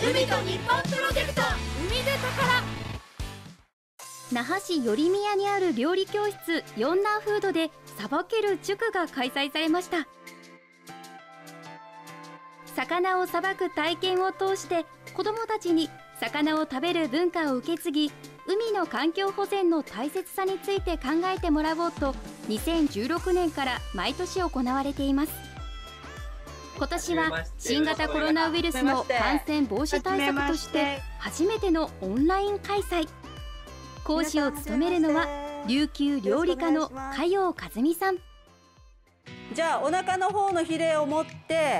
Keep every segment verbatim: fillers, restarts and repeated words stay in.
海と日本プロジェクト海で宝。 那覇市寄宮にある料理教室ヨンナーフードでさばける塾が開催されました。魚をさばく体験を通して子どもたちに魚を食べる文化を受け継ぎ、海の環境保全の大切さについて考えてもらおうとにせんじゅうろくねんから毎年行われています。今年は新型コロナウイルスの感染防止対策として初めてのオンライン開催。講師を務めるのは琉球料理家の加陽和美さん。 じゃあお腹の方のヒレを持って、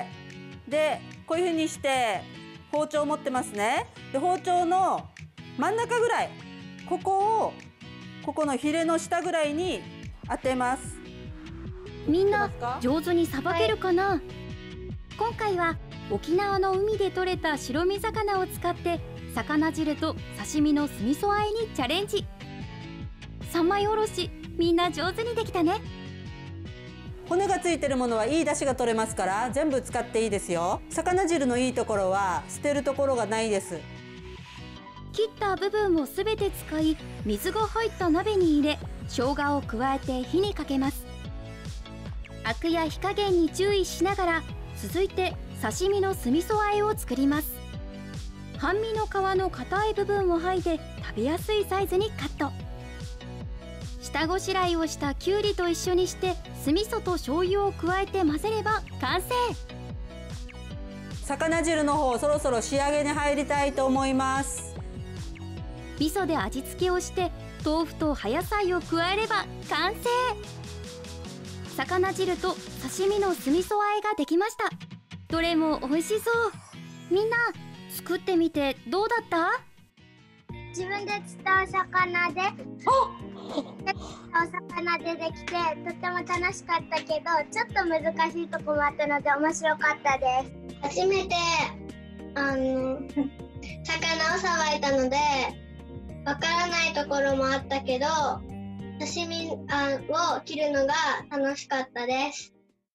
でこういうふうにして包丁を持ってますね。で包丁の真ん中ぐらい、ここをここのヒレの下ぐらいに当てます。 みんな上手にさばけるかな、はい、今回は沖縄の海で採れた白身魚を使って魚汁と刺身の酢味噌和えにチャレンジ。三枚おろし、みんな上手にできたね。 骨がついてるものはいい出汁が取れますから全部使っていいですよ。魚汁のいいところは捨てるところがないです。 切った部分をすべて使い、水が入った鍋に入れ生姜を加えて火にかけます。アクや火加減に注意しながら続いて刺身の酢味噌和えを作ります。半身の皮の硬い部分を剥いで食べやすいサイズにカット。下ごしらえをしたきゅうりと一緒にして酢味噌と醤油を加えて混ぜれば完成。 魚汁の方そろそろ仕上げに入りたいと思います。 味噌で味付けをして豆腐と葉野菜を加えれば完成。魚汁と刺身の酢味噌和えができました。どれも美味しそう。みんな作ってみてどうだった？ 自分で釣ったお魚でお魚でできてとっても楽しかったけど、ちょっと難しいところもあったので面白かったです。初めてあの魚をさばいたのでわからないところもあったけど、刺身を切るのが楽しかったです。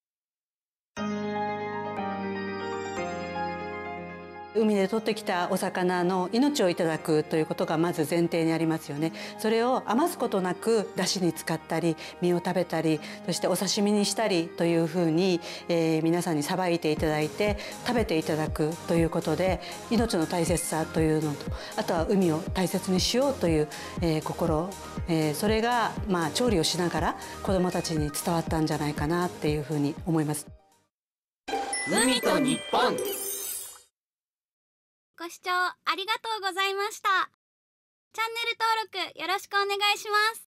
海で取ってきたお魚の命をいただくということがまず前提にありますよね。それを余すことなく出汁に使ったり身を食べたり、そしてお刺身にしたりというふうに、えー、皆さんにさばいていただいて食べていただくということで、命の大切さというのと、あとは海を大切にしようという、えー、心、えー、それが、まあ、調理をしながら子どもたちに伝わったんじゃないかなっていうふうに思います。 海と日本。 ご視聴ありがとうございました。チャンネル登録よろしくお願いします。